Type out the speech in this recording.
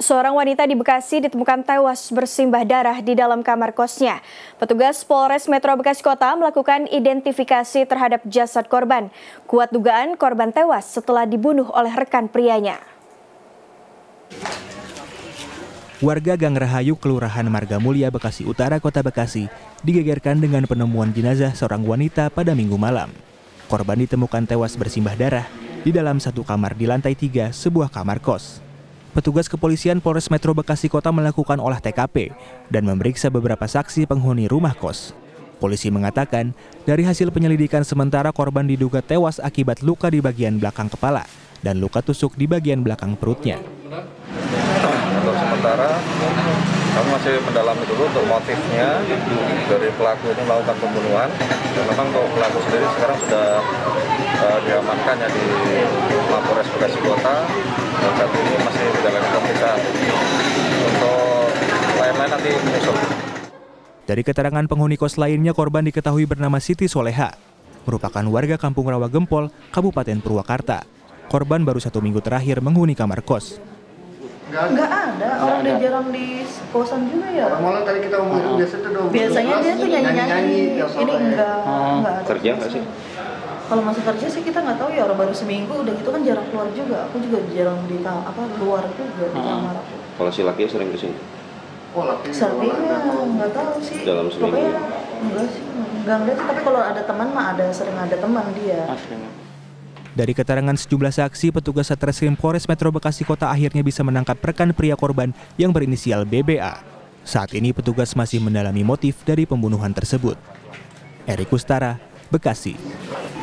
Seorang wanita di Bekasi ditemukan tewas bersimbah darah di dalam kamar kosnya. Petugas Polres Metro Bekasi Kota melakukan identifikasi terhadap jasad korban. Kuat dugaan korban tewas setelah dibunuh oleh rekan prianya. Warga Gang Rahayu, Kelurahan Margamulya, Bekasi Utara, Kota Bekasi, digegerkan dengan penemuan jenazah seorang wanita pada Minggu malam. Korban ditemukan tewas bersimbah darah di dalam satu kamar di lantai 3 sebuah kamar kos. Petugas kepolisian Polres Metro Bekasi Kota melakukan olah TKP dan memeriksa beberapa saksi penghuni rumah kos. Polisi mengatakan, dari hasil penyelidikan sementara korban diduga tewas akibat luka di bagian belakang kepala dan luka tusuk di bagian belakang perutnya. Untuk sementara, kami masih mendalami dulu untuk motifnya dari pelaku ini melakukan pembunuhan. Dan memang untuk pelaku sendiri sekarang sudah diamankan ya di Mapores Bekasi Kota, dan saat ini masih menjalani pemeriksaan. Untuk lain-lain nanti menyusul. Dari keterangan penghuni kos lainnya, korban diketahui bernama Siti Soleha, merupakan warga Kampung Rawa Gempol, Kabupaten Purwakarta. Korban baru 1 minggu terakhir menghuni kamar kos. Enggak ada, orang dia jarang di kosan juga ya. Malah tadi kita ngomong biasanya dia tuh nyanyi-nyanyi, ini enggak ada. Kerja nggak sih? Kalau masih kerja sih kita nggak tahu ya, orang baru seminggu udah gitu kan jarang keluar juga. Aku juga jarang di luar juga di kamar aku. Kalau si laki sering kesini? Sepertinya nggak tahu sih. Dalam seminggu? Pokoknya enggak sih, enggak sih. Tapi kalau ada teman mah sering ada teman dia. Dari keterangan sejumlah saksi, petugas Satreskrim Polres Metro Bekasi Kota akhirnya bisa menangkap rekan pria korban yang berinisial BBA. Saat ini petugas masih mendalami motif dari pembunuhan tersebut. Erik Kustara, Bekasi.